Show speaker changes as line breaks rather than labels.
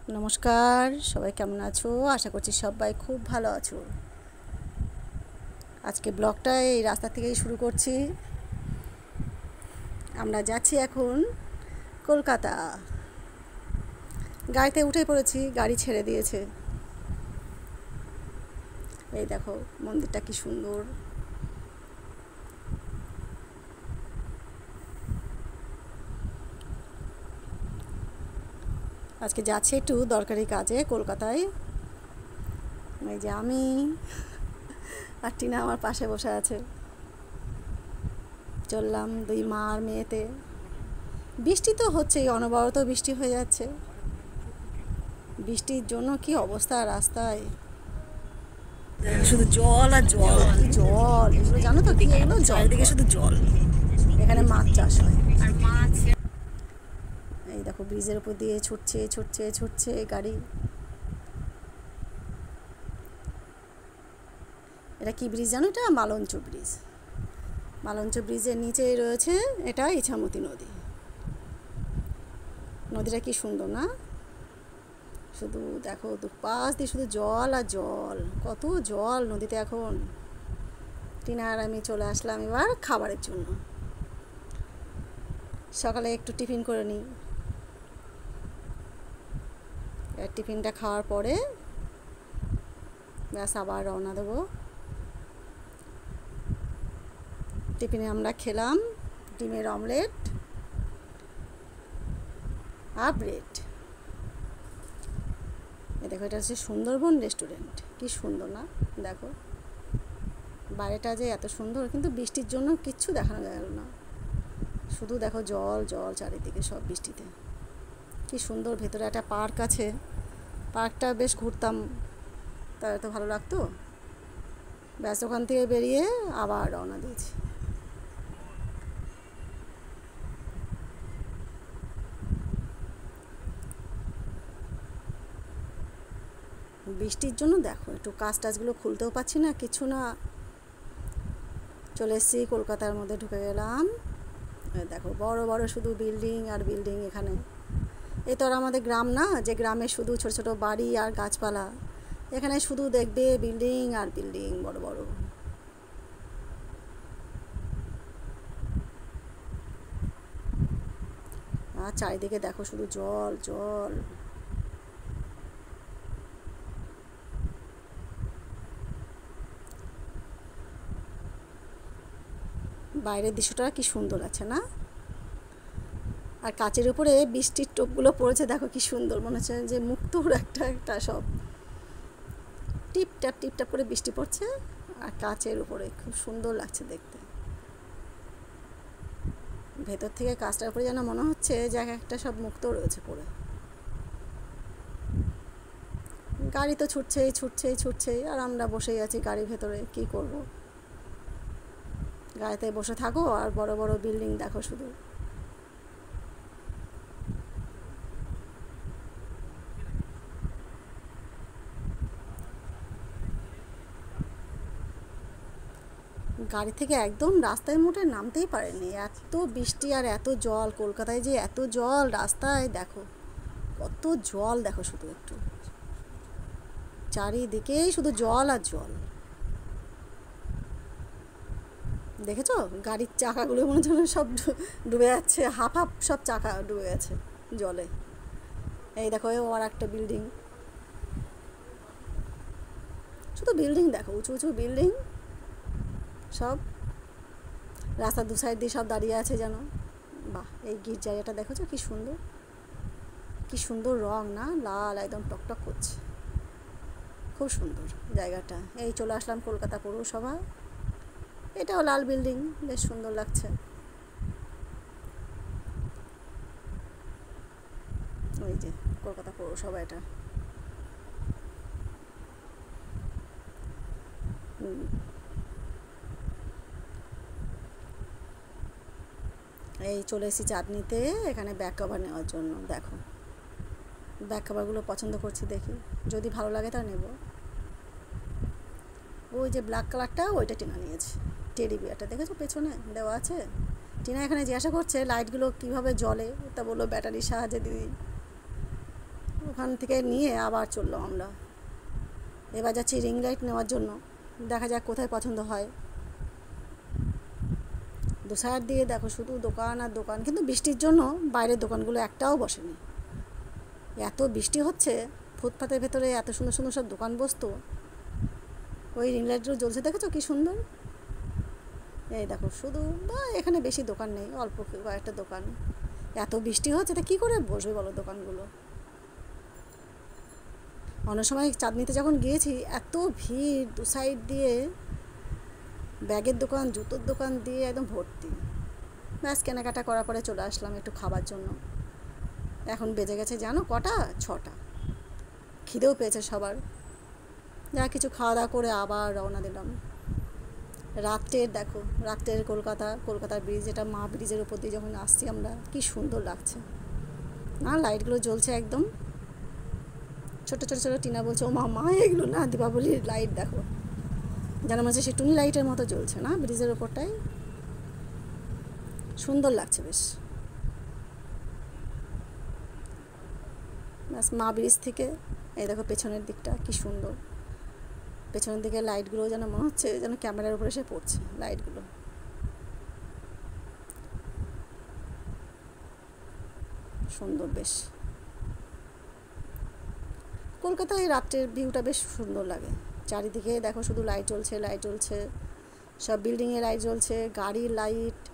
নমস্কার, সবাই কেমন আছো? আশা করছি সবাই খুব ভালো আছো। আজকে ব্লগটা এই রাস্তা থেকেই শুরু করছি। আমরা যাচ্ছি এখন কলকাতা। গাড়িতে উঠে পড়েছি, গাড়ি ছেড়ে দিয়েছে। এই দেখো মন্দিরটা কি সুন্দর। আজকে যাচ্ছি একটু দরকারি কাজে কলকাতায়। এই যে আমি আর টিনা আমার পাশে বসে আছে। চললাম দুই মা আর মেয়েতে। বৃষ্টি তো হচ্ছেই, অনবরত বৃষ্টি হয়ে যাচ্ছে। বৃষ্টির জন্য কি অবস্থা রাস্তায়,
শুধু জল আর জল,
কি জল! এগুলো জানো তো কি, এগুলো
চারিদিকে শুধু জল।
এখানে মাছ চাষ হয়। আর মাছ এই দেখো ব্রিজের উপর দিয়ে ছুটছে ছুটছে ছুটছে গাড়ি। এটা কি ব্রিজ জানো? এটা মালঞ্চ ব্রিজ। মালঞ্চ ব্রিজের নিচেই রয়েছে এটা ইছামতি নদী। নদীটা কি সুন্দর না? শুধু দেখো দুপাশ দিয়ে শুধু জল আর জল, কত জল নদীতে এখন। টিনা আর আমি চলে আসলাম এবার খাবারের জন্য। সকালে একটু টিফিন করে নিই। টিফিনটা খাওয়ার পরে ব্যাস আবার রওনা দেবো। টিফিনে আমরা খেলাম ডিমের অমলেট আর ব্রেড। দেখো এটা হচ্ছে সুন্দরবন রেস্টুরেন্ট। কি সুন্দর না? দেখো বাইরেটা যে এত সুন্দর, কিন্তু বৃষ্টির জন্য কিচ্ছু দেখানো গেল না। শুধু দেখো জল জল চারিদিকে সব বৃষ্টিতে। কি সুন্দর, ভেতরে একটা পার্ক আছে। পার্কটা বেশ ঘুরতাম, তা এত ভালো লাগতো। ব্যাস ওখান থেকে বেরিয়ে আবার রওনা দিয়েছি। বৃষ্টির জন্য দেখো একটু কাজ টাজগুলো খুলতেও পাচ্ছি না, কিছু না। চলে এসেছি কলকাতার মধ্যে, ঢুকে গেলাম। দেখো বড় বড় শুধু বিল্ডিং আর বিল্ডিং এখানে। এ তো আর আমাদের গ্রাম না, যে গ্রামে শুধু ছোট ছোট বাড়ি আর গাছপালা। এখানে শুধু দেখবে বিল্ডিং আর বিল্ডিং, বড় বড়। আর চারিদিকে দেখো শুধু জল জল। বাইরের দৃশ্যটা কি সুন্দর আছে না? আর কাচের উপরে বৃষ্টির টোপগুলো পড়েছে, দেখো কি সুন্দর, মনে হচ্ছে যে মুক্তোর একটা একটা সব টিপটাপ টিপটাপ করে বৃষ্টি পড়ছে। আর কাচের উপরে খুব সুন্দর লাগছে দেখতে। ভেতর থেকে কাচটার উপরে যেন মনে হচ্ছে যে একটা সব মুক্ত রয়েছে পড়ে। গাড়ি তো ছুটছেই ছুটছেই ছুটছেই, আর আমরা বসেই আছি গাড়ির ভেতরে। কি করব? গাড়িতে বসে থাকো আর বড় বড় বিল্ডিং দেখো শুধু। গাড়ি থেকে একদম রাস্তায় মোটে নামতেই পারেনি, এত বৃষ্টি আর এত জল। কলকাতায় যে এত জল রাস্তায়, দেখো কত জল, দেখো শুধু একটু চারিদিকেই শুধু জল আর জল। দেখেছো গাড়ির চাকাগুলো মনে হচ্ছে সব ডুবে যাচ্ছে, হাফ হাফ সব চাকা ডুবে গেছে জলে। এই দেখো আর একটা বিল্ডিং, শুধু বিল্ডিং দেখো, উঁচু উঁচু বিল্ডিং সব। রাস্তার দু সাইড দিয়ে সব দাঁড়িয়ে আছে যেন। বাহ, এই গির্জাটা দেখেছো কি সুন্দর, কি সুন্দর রং না, লাল একদম টকটক করছে। খুব সুন্দর জায়গাটা। এই চলে আসলাম কলকাতা পৌরসভা। এটাও লাল বিল্ডিং, বেশ সুন্দর লাগছে। ওই যে কলকাতা পৌরসভা এটা। এই চলে এসেছি চাঁদনিতে, এখানে ব্যাক কভার নেওয়ার জন্য। দেখো ব্যাক কভারগুলো পছন্দ করছি, দেখি যদি ভালো লাগে তা নেব। ওই যে ব্ল্যাক কালারটা, ওইটা টিনা নিয়েছে। টেডি বিয়ারটা দেখেছো পেছনে দেওয়া আছে। টিনা এখানে জিজ্ঞাসা করছে লাইটগুলো কীভাবে জ্বলে, তা বললো ব্যাটারির সাহায্যে দিদি। ওখান থেকে নিয়ে আবার চললাম আমরা। এবার যাচ্ছি রিং লাইট নেওয়ার জন্য, দেখা যাক কোথায় পছন্দ হয়। দু সাইড দিয়ে দেখো শুধু দোকান আর দোকান, কিন্তু বৃষ্টির জন্য বাইরের দোকানগুলো একটাও বসেনি। এত বৃষ্টি হচ্ছে, ফুটপাতের ভেতরে এত সুন্দর সুন্দর সব দোকান বসতো। ওই রিং লাইটগুলো জ্বলছে, দেখেছো কি সুন্দর। এই দেখো শুধু, বা এখানে বেশি দোকান নেই, অল্প কয়েকটা দোকান। এত বৃষ্টি হচ্ছে, তা কী করে বসবে বলো দোকানগুলো। অন্য সময় চাঁদনিতে যখন গিয়েছি, এত ভিড়, দু সাইড দিয়ে ব্যাগের দোকান, জুতোর দোকান দিয়ে একদম ভর্তি। ব্যাস কেনাকাটা করার পরে চলে আসলাম একটু খাবার জন্য। এখন বেজে গেছে জানো কটা, 6টা। খিদেও পেয়েছে সবার। যা কিছু খাওয়া দাওয়া করে আবার রওনা দিলাম। রাত্রের দেখো, রাত্রের কলকাতার ব্রিজ, এটা মা ব্রিজের উপর দিয়ে যখন আসছি আমরা, কি সুন্দর লাগছে না। লাইটগুলো জ্বলছে একদম, ছোটো ছোটো ছোটো। টিনা বলছে, ও মা এগুলো না দীপাবলির লাইট, দেখো যেন মনে হচ্ছে সে টুনি লাইটের মতো জ্বলছে না ব্রিজের ওপরটায়, সুন্দর লাগছে বেশ। ব্যাস মা ব্রিজ থেকে এই দেখো পেছনের দিকটা কি সুন্দর। পেছনের দিকে লাইটগুলো যেন মনে হচ্ছে যেন ক্যামেরার উপরে এসে পড়ছে লাইটগুলো। সুন্দর বেশ। কলকাতায় রাত্রের ভিউটা বেশ সুন্দর লাগে। চারিদিকে দেখো শুধু লাইট জ্বলছে, লাইট জ্বলছে, সব বিল্ডিংয়ে লাইট জ্বলছে, গাড়ির লাইট,